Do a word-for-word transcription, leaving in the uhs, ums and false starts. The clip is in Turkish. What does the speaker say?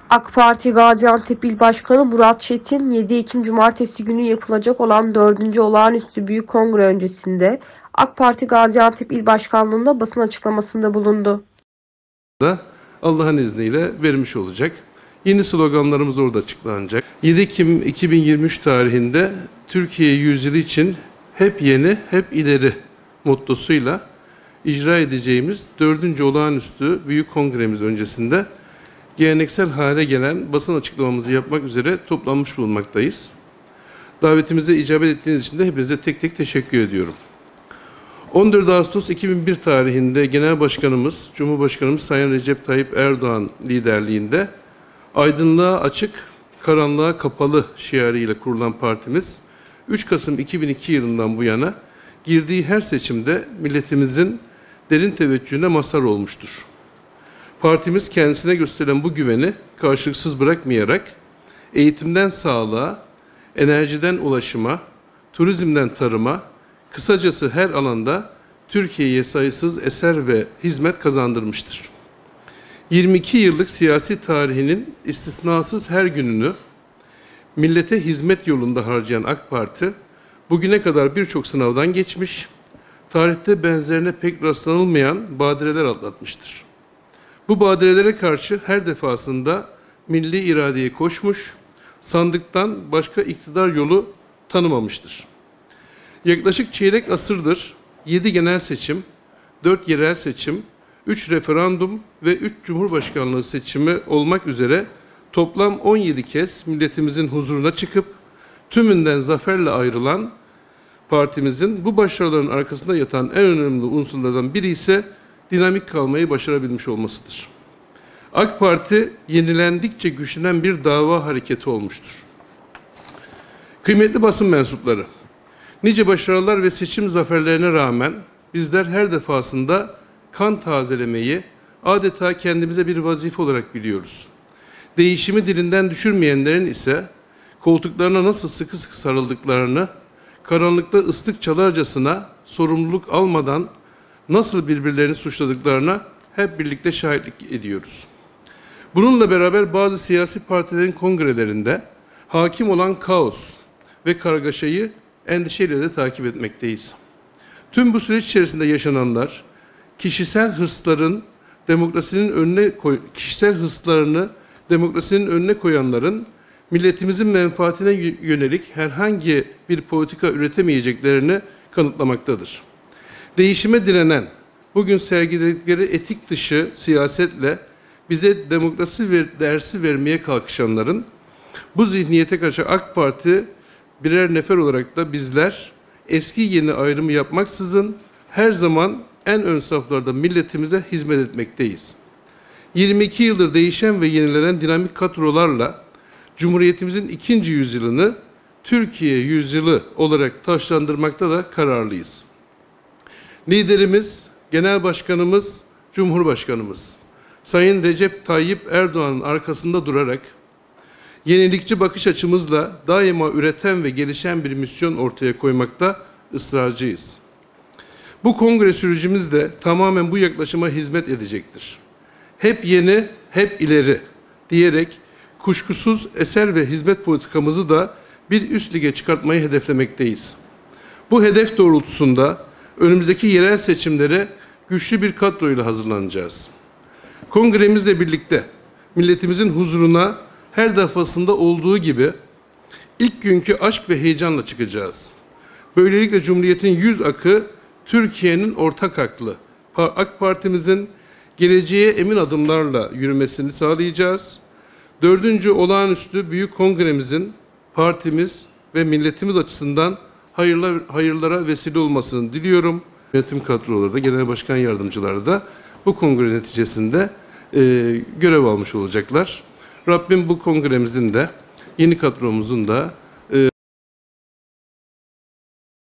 AK Parti Gaziantep İl Başkanı Murat Çetin, yedi Ekim Cumartesi günü yapılacak olan dördüncü Olağanüstü Büyük Kongre öncesinde AK Parti Gaziantep İl Başkanlığı'nda basın açıklamasında bulundu. Allah'ın izniyle vermiş olacak. Yeni sloganlarımız orada açıklanacak. yedi Ekim iki bin yirmi üç tarihinde Türkiye yüzyılı için hep yeni, hep ileri mottosuyla icra edeceğimiz dördüncü Olağanüstü Büyük Kongremiz öncesinde geleneksel hale gelen basın açıklamamızı yapmak üzere toplanmış bulunmaktayız. Davetimize icabet ettiğiniz için de hepinize tek tek teşekkür ediyorum. on dört Ağustos iki bin bir tarihinde Genel Başkanımız, Cumhurbaşkanımız Sayın Recep Tayyip Erdoğan liderliğinde aydınlığa açık, karanlığa kapalı şiarıyla kurulan partimiz, üç Kasım iki bin iki yılından bu yana girdiği her seçimde milletimizin derin teveccühüne mazhar olmuştur. Partimiz kendisine gösterilen bu güveni karşılıksız bırakmayarak eğitimden sağlığa, enerjiden ulaşıma, turizmden tarıma, kısacası her alanda Türkiye'ye sayısız eser ve hizmet kazandırmıştır. yirmi iki yıllık siyasi tarihinin istisnasız her gününü millete hizmet yolunda harcayan AK Parti, bugüne kadar birçok sınavdan geçmiş, tarihte benzerine pek rastlanılmayan badireler atlatmıştır. Bu badirelere karşı her defasında milli iradeye koşmuş, sandıktan başka iktidar yolu tanımamıştır. Yaklaşık çeyrek asırdır yedi genel seçim, dört yerel seçim, üç referandum ve üç cumhurbaşkanlığı seçimi olmak üzere toplam on yedi kez milletimizin huzuruna çıkıp tümünden zaferle ayrılan partimizin bu başarıların arkasında yatan en önemli unsurlardan biri ise dinamik kalmayı başarabilmiş olmasıdır. AK Parti yenilendikçe güçlenen bir dava hareketi olmuştur. Kıymetli basın mensupları, nice başarılar ve seçim zaferlerine rağmen bizler her defasında kan tazelemeyi adeta kendimize bir vazife olarak biliyoruz. Değişimi dilinden düşürmeyenlerin ise koltuklarına nasıl sıkı sıkı sarıldıklarını, karanlıkta ıslık çalarcasına sorumluluk almadan nasıl birbirlerini suçladıklarına hep birlikte şahitlik ediyoruz. Bununla beraber bazı siyasi partilerin kongrelerinde hakim olan kaos ve kargaşayı endişeyle de takip etmekteyiz. Tüm bu süreç içerisinde yaşananlar, kişisel hırsların demokrasinin önüne koy, kişisel hırslarını demokrasinin önüne koyanların milletimizin menfaatine yönelik herhangi bir politika üretemeyeceklerini kanıtlamaktadır. Değişime direnen, bugün sergiledikleri etik dışı siyasetle bize demokrasi ver, dersi vermeye kalkışanların bu zihniyete karşı AK Parti birer nefer olarak da bizler eski yeni ayrımı yapmaksızın her zaman en ön saflarda milletimize hizmet etmekteyiz. yirmi iki yıldır değişen ve yenilenen dinamik kadrolarla Cumhuriyetimizin ikinci yüzyılını Türkiye yüzyılı olarak taşlandırmakta da kararlıyız. Liderimiz, Genel Başkanımız, Cumhurbaşkanımız Sayın Recep Tayyip Erdoğan'ın arkasında durarak yenilikçi bakış açımızla daima üreten ve gelişen bir misyon ortaya koymakta ısrarcıyız. Bu kongre sürecimiz de tamamen bu yaklaşıma hizmet edecektir. Hep yeni, hep ileri diyerek kuşkusuz eser ve hizmet politikamızı da bir üst lige çıkartmayı hedeflemekteyiz. Bu hedef doğrultusunda önümüzdeki yerel seçimlere güçlü bir kadroyla hazırlanacağız. Kongremizle birlikte milletimizin huzuruna her defasında olduğu gibi ilk günkü aşk ve heyecanla çıkacağız. Böylelikle Cumhuriyet'in yüz akı Türkiye'nin ortak aklı. AK Parti'mizin geleceğe emin adımlarla yürümesini sağlayacağız. Dördüncü Olağanüstü Büyük Kongremizin partimiz ve milletimiz açısından hayırlar, hayırlara vesile olmasını diliyorum. Yönetim kadroları da, genel başkan yardımcıları da bu kongre neticesinde e, görev almış olacaklar. Rabbim bu kongremizin de, yeni kadromuzun da